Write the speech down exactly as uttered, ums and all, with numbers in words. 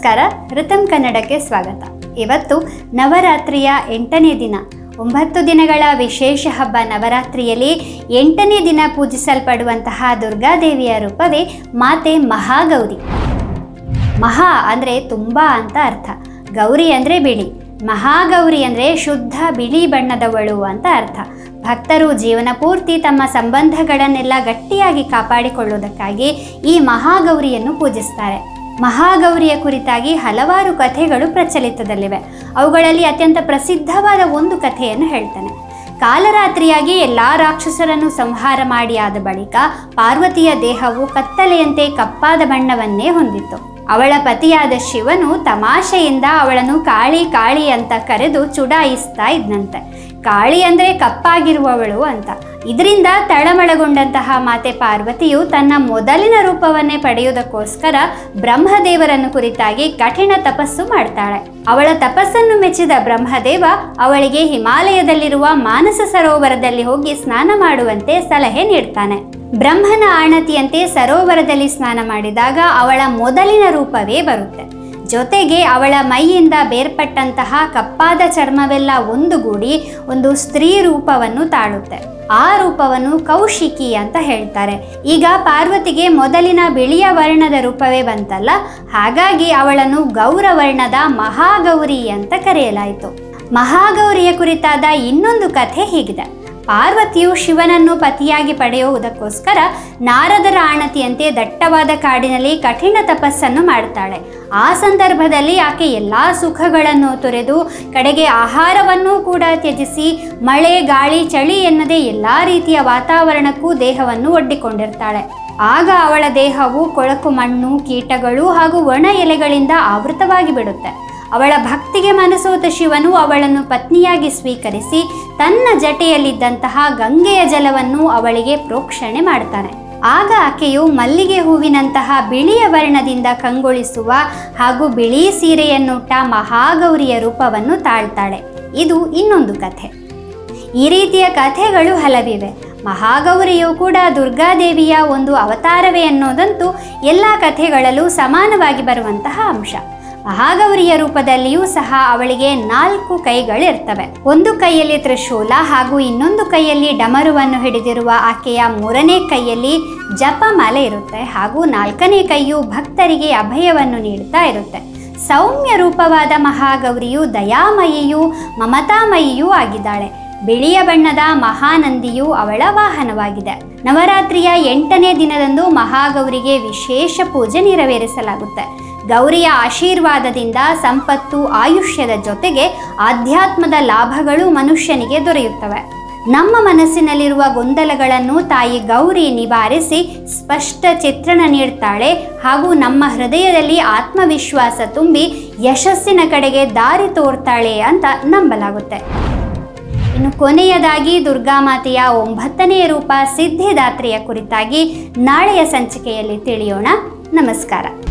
ನಮಸ್ಕಾರ, ರಿತಮ್ ಕನ್ನಡಕ್ಕೆ ಸ್ವಾಗತ. ಇವತ್ತು ನವರಾತ್ರಿಯ ಎಂಟನೇ ದಿನ. ಒಂಬತ್ತು ದಿನಗಳ ವಿಶೇಷ ಹಬ್ಬ ನವರಾತ್ರಿಯಲ್ಲಿ ಎಂಟನೇ ದಿನ ಪೂಜಿಸಲ್ಪಡುವಂತಹ ದುರ್ಗಾದೇವಿಯ ರೂಪವೇ ಮಾತೆ ಮಹಾಗೌರಿ. ಮಹಾ ಅಂದರೆ ತುಂಬ ಅಂತ ಅರ್ಥ. ಗೌರಿ ಅಂದರೆ ಬಿಳಿ. ಮಹಾಗೌರಿ ಅಂದರೆ ಶುದ್ಧ ಬಿಳಿ ಬಣ್ಣದವಳು ಅಂತ ಅರ್ಥ. ಭಕ್ತರು ಜೀವನ ಪೂರ್ತಿ ತಮ್ಮ ಸಂಬಂಧಗಳನ್ನೆಲ್ಲ ಗಟ್ಟಿಯಾಗಿ ಕಾಪಾಡಿಕೊಳ್ಳುವುದಕ್ಕಾಗಿ ಈ ಮಹಾಗೌರಿಯನ್ನು ಪೂಜಿಸ್ತಾರೆ. ಮಹಾಗೌರಿಯ ಕುರಿತಾಗಿ ಹಲವಾರು ಕಥೆಗಳು ಪ್ರಚಲಿತದಲ್ಲಿವೆ. ಅವುಗಳಲ್ಲಿ ಅತ್ಯಂತ ಪ್ರಸಿದ್ಧವಾದ ಒಂದು ಕಥೆಯನ್ನು ಹೇಳ್ತಾನೆ. ಕಾಲರಾತ್ರಿಯಾಗಿ ಎಲ್ಲ ರಾಕ್ಷಸರನ್ನು ಸಂಹಾರ ಮಾಡಿ ಆದ ಬಳಿಕ ಪಾರ್ವತಿಯ ದೇಹವು ಕತ್ತಲೆಯಂತೆ ಕಪ್ಪಾದ ಬಣ್ಣವನ್ನೇ ಹೊಂದಿತ್ತು. ಅವಳ ಪತಿಯಾದ ಶಿವನು ತಮಾಷೆಯಿಂದ ಅವಳನ್ನು ಕಾಳಿ ಕಾಳಿ ಅಂತ ಕರೆದು ಚುಡಾಯಿಸ್ತಾ ಇದ್ನಂತೆ. ಕಾಳಿ ಅಂದರೆ ಕಪ್ಪಾಗಿರುವವಳು ಅಂತ. ಇದರಿಂದ ತಳಮಳಗೊಂಡಂತಹ ಮಾತೆ ಪಾರ್ವತಿಯು ತನ್ನ ಮೊದಲಿನ ರೂಪವನ್ನೇ ಪಡೆಯುವುದಕ್ಕೋಸ್ಕರ ಬ್ರಹ್ಮದೇವರನ್ನು ಕುರಿತಾಗಿ ಕಠಿಣ ತಪಸ್ಸು ಮಾಡ್ತಾಳೆ. ಅವಳ ತಪಸ್ಸನ್ನು ಮೆಚ್ಚಿದ ಬ್ರಹ್ಮದೇವ ಅವಳಿಗೆ ಹಿಮಾಲಯದಲ್ಲಿರುವ ಮಾನಸ ಸರೋವರದಲ್ಲಿ ಹೋಗಿ ಸ್ನಾನ ಮಾಡುವಂತೆ ಸಲಹೆ ನೀಡ್ತಾನೆ. ಬ್ರಹ್ಮನ ಆಣತಿಯಂತೆ ಸರೋವರದಲ್ಲಿ ಸ್ನಾನ ಮಾಡಿದಾಗ ಅವಳ ಮೊದಲಿನ ರೂಪವೇ ಬರುತ್ತೆ. ಜೊತೆಗೆ ಅವಳ ಮೈಯಿಂದ ಬೇರ್ಪಟ್ಟಂತಹ ಕಪ್ಪಾದ ಚರ್ಮವೆಲ್ಲ ಒಂದುಗೂಡಿ ಒಂದು ಸ್ತ್ರೀ ರೂಪವನ್ನು ತಾಳುತ್ತೆ. ಆ ರೂಪವನ್ನು ಕೌಶಿಕಿ ಅಂತ ಹೇಳ್ತಾರೆ. ಈಗ ಪಾರ್ವತಿಗೆ ಮೊದಲಿನ ಬಿಳಿಯ ವರ್ಣದ ರೂಪವೇ ಬಂತಲ್ಲ, ಹಾಗಾಗಿ ಅವಳನ್ನು ಗೌರವರ್ಣದ ಮಹಾಗೌರಿ ಅಂತ ಕರೆಯಲಾಯಿತು. ಮಹಾಗೌರಿಯ ಕುರಿತಾದ ಇನ್ನೊಂದು ಕಥೆ ಹೀಗಿದೆ. ಪಾರ್ವತಿಯು ಶಿವನನ್ನು ಪತಿಯಾಗಿ ಪಡೆಯುವುದಕ್ಕೋಸ್ಕರ ನಾರದರ ಆಣತಿಯಂತೆ ದಟ್ಟವಾದ ಕಾಡಿನಲ್ಲಿ ಕಠಿಣ ತಪಸ್ಸನ್ನು ಮಾಡ್ತಾಳೆ. ಆ ಸಂದರ್ಭದಲ್ಲಿ ಆಕೆ ಎಲ್ಲ ಸುಖಗಳನ್ನು ತೊರೆದು ಕಡೆಗೆ ಆಹಾರವನ್ನೂ ಕೂಡ ತ್ಯಜಿಸಿ ಮಳೆ ಗಾಳಿ ಚಳಿ ಎನ್ನದೇ ಎಲ್ಲ ರೀತಿಯ ವಾತಾವರಣಕ್ಕೂ ದೇಹವನ್ನು ಒಡ್ಡಿಕೊಂಡಿರ್ತಾಳೆ. ಆಗ ಅವಳ ದೇಹವು ಕೊಳಕು ಮಣ್ಣು, ಕೀಟಗಳು ಹಾಗೂ ಒಣ ಎಲೆಗಳಿಂದ ಆವೃತವಾಗಿ ಬಿಡುತ್ತೆ. ಅವಳ ಭಕ್ತಿಗೆ ಮನಸೋತ ಶಿವನು ಅವಳನ್ನು ಪತ್ನಿಯಾಗಿ ಸ್ವೀಕರಿಸಿ ತನ್ನ ಜಟೆಯಲ್ಲಿದ್ದಂತಹ ಗಂಗೆಯ ಜಲವನ್ನು ಅವಳಿಗೆ ಪ್ರೋಕ್ಷಣೆ ಮಾಡ್ತಾನೆ. ಆಗ ಆಕೆಯು ಮಲ್ಲಿಗೆ ಹೂವಿನಂತಹ ಬಿಳಿಯ ವರ್ಣದಿಂದ ಕಂಗೊಳಿಸುವ ಹಾಗೂ ಬಿಳಿ ಸೀರೆಯನ್ನುಟ್ಟ ಮಹಾಗೌರಿಯ ರೂಪವನ್ನು ತಾಳ್ತಾಳೆ. ಇದು ಇನ್ನೊಂದು ಕಥೆ. ಈ ರೀತಿಯ ಕಥೆಗಳು ಹಲವಿವೆ. ಮಹಾಗೌರಿಯು ಕೂಡ ದುರ್ಗಾದೇವಿಯ ಒಂದು ಅವತಾರವೇ ಅನ್ನೋದಂತೂ ಎಲ್ಲ ಕಥೆಗಳಲ್ಲೂ ಸಮಾನವಾಗಿ ಬರುವಂತಹ ಅಂಶ. ಮಹಾಗೌರಿಯ ರೂಪದಲ್ಲಿಯೂ ಸಹ ಅವಳಿಗೆ ನಾಲ್ಕು ಕೈಗಳಿರ್ತವೆ. ಒಂದು ಕೈಯಲ್ಲಿ ತ್ರಿಶೂಲ ಹಾಗೂ ಇನ್ನೊಂದು ಕೈಯಲ್ಲಿ ಡಮರುವನ್ನು ಹಿಡಿದಿರುವ ಆಕೆಯ ಮೂರನೇ ಕೈಯಲ್ಲಿ ಜಪಮಾಲೆ ಇರುತ್ತೆ ಹಾಗೂ ನಾಲ್ಕನೇ ಕೈಯು ಭಕ್ತರಿಗೆ ಅಭಯವನ್ನು ನೀಡುತ್ತಾ ಇರುತ್ತೆ. ಸೌಮ್ಯ ರೂಪವಾದ ಮಹಾಗೌರಿಯು ದಯಾಮಯಿಯೂ ಮಮತಾಮಯಿಯೂ ಆಗಿದ್ದಾಳೆ. ಬಿಳಿಯ ಬಣ್ಣದ ಮಹಾನಂದಿಯು ಅವಳ ವಾಹನವಾಗಿದೆ. ನವರಾತ್ರಿಯ ಎಂಟನೇ ದಿನದಂದು ಮಹಾಗೌರಿಗೆ ವಿಶೇಷ ಪೂಜೆ ನೆರವೇರಿಸಲಾಗುತ್ತೆ. ಗೌರಿಯ ಆಶೀರ್ವಾದದಿಂದ ಸಂಪತ್ತು, ಆಯುಷ್ಯದ ಜೊತೆಗೆ ಆಧ್ಯಾತ್ಮದ ಲಾಭಗಳು ಮನುಷ್ಯನಿಗೆ ದೊರೆಯುತ್ತವೆ. ನಮ್ಮ ಮನಸ್ಸಿನಲ್ಲಿರುವ ಗೊಂದಲಗಳನ್ನು ತಾಯಿ ಗೌರಿ ನಿವಾರಿಸಿ ಸ್ಪಷ್ಟ ಚಿತ್ರಣ ನೀಡ್ತಾಳೆ ಹಾಗೂ ನಮ್ಮ ಹೃದಯದಲ್ಲಿ ಆತ್ಮವಿಶ್ವಾಸ ತುಂಬಿ ಯಶಸ್ಸಿನ ಕಡೆಗೆ ದಾರಿ ತೋರ್ತಾಳೆ ಅಂತ ನಂಬಲಾಗುತ್ತೆ. ಇನ್ನು ಕೊನೆಯದಾಗಿ ದುರ್ಗಾಮಾತೆಯ ಒಂಬತ್ತನೆಯ ರೂಪ ಸಿದ್ಧಿದಾತ್ರಿಯ ಕುರಿತಾಗಿ ನಾಳೆಯ ಸಂಚಿಕೆಯಲ್ಲಿ ತಿಳಿಯೋಣ. ನಮಸ್ಕಾರ.